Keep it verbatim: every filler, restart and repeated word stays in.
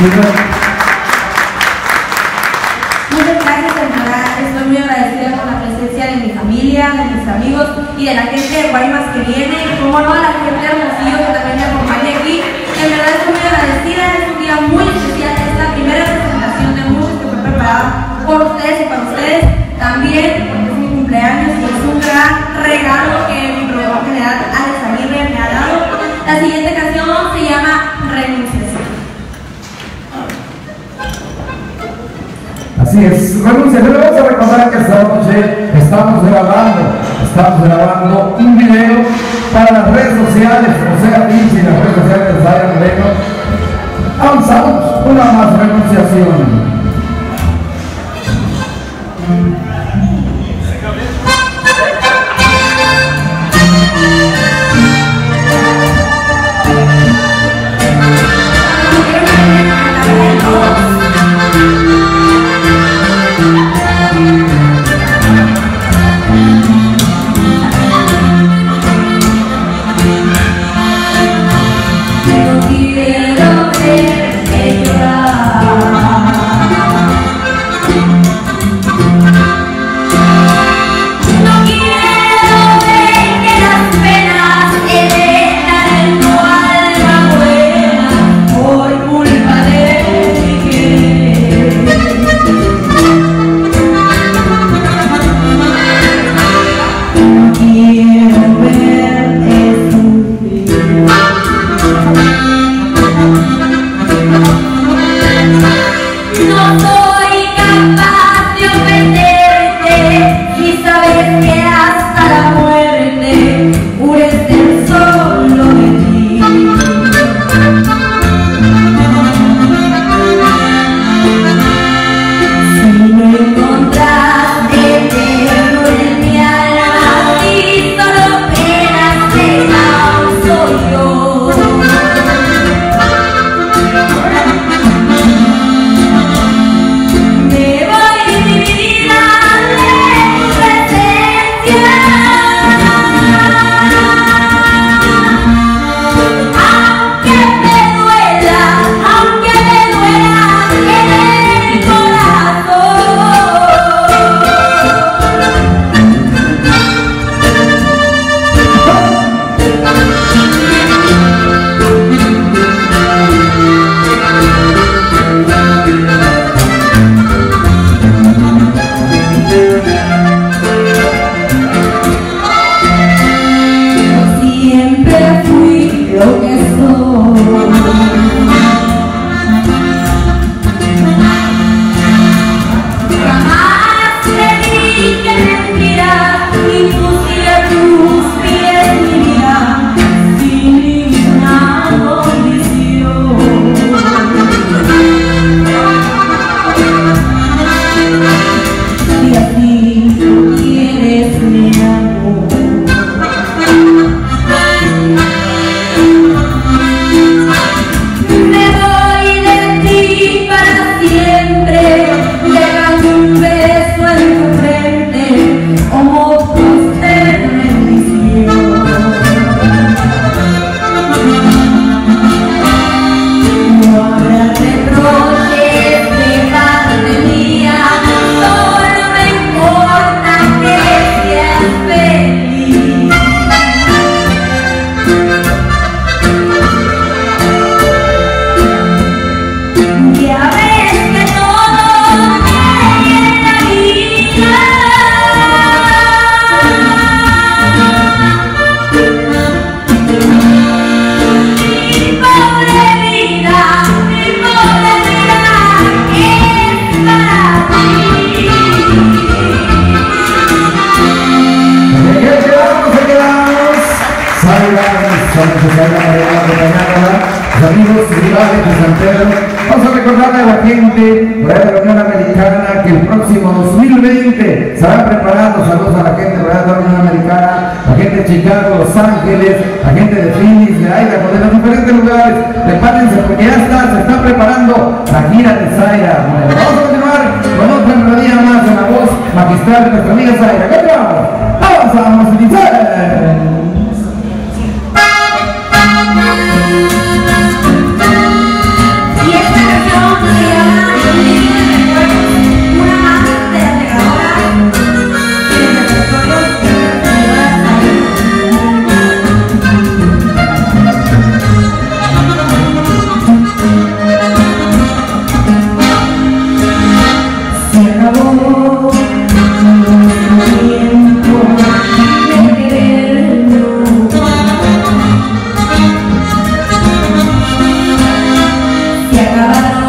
Muchas gracias, en verdad. Estoy muy agradecida con la presencia de mi familia, de mis amigos y de la gente de Guaymas que viene, y como no, a la gente de Hermosillo que también me acompaña aquí. En verdad estoy muy agradecida, es un día muy especial, es la primera presentación de muchas que fue preparada por ustedes y para ustedes también, porque es mi cumpleaños y es un gran regalo que mi proveedor general Alex Aguirre me ha dado. La siguiente canción se llama Renunciación. Así es, renuncia. Pero vamos a recordar que esta noche estamos grabando, estamos grabando un video para las redes sociales, o sea, Vinci y las redes sociales de Zaira Moreno. Avanzamos, una más renunciación. Amigos y rivales de San Pedro, vamos a recordarle a la gente de la Unión Americana que el próximo dos mil veinte estarán preparados. Saludos a la gente de la Unión Americana, la gente de Chicago, Los Ángeles, la gente de Phoenix, de Idaho, de los diferentes lugares. Prepárense porque ya está, se está preparando la gira de Zaira Moreno. Vamos a continuar con otra melodía más en la voz magistral de nuestra amiga Zaira. ¡Continuamos! ¡Vamos a musicalizar! Y esta canción agarraron